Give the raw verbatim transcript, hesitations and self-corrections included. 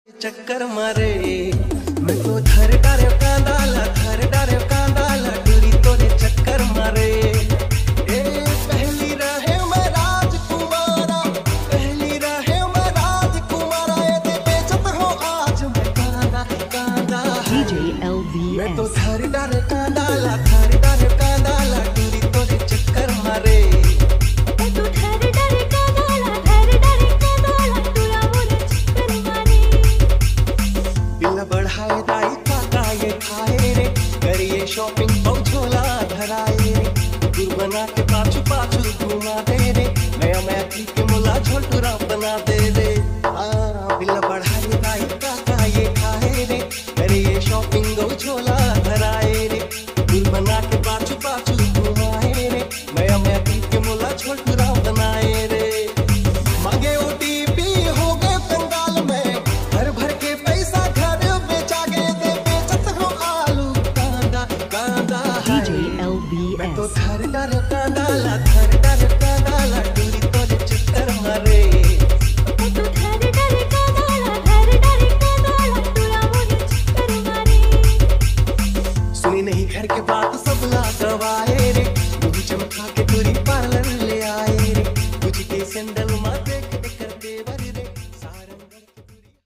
चक्कर मारे मैं तो थर डारे कांदाला थर डारे कांदाला डुरी तोरे चक्कर मारे ए पहली रहे मैं राजकुमारा पहली रहे मैं राजकुमारा ये दे बेचत हो आज मैं कांदा कांदा डीजे एल वी एस मैं तो थर डारे कांदाला थर डारे कांदाला डुरी तोरे चक्कर मारे बढ़ाए दाई काका ये खाए रे करिए शॉपिंग पहुंचोला धराए रे दूर बना के पाछू पाछू घुमा दे रे नया मैथी के मुला झोटुरा बना दे रे हाँ बिल्ला बढ़ाए दाई काका ये खाए रे करिए शॉपिंग पहुंचोला धराए रे दूर बना के पाछू पाछू घुमाए रे नया मैथी के मुला झोटुरा बनाए रे मांगे ओटीपी हो गए बंगाल में भर भर के पैसा डीजे एल वी एस मैं तो थर डर कांदा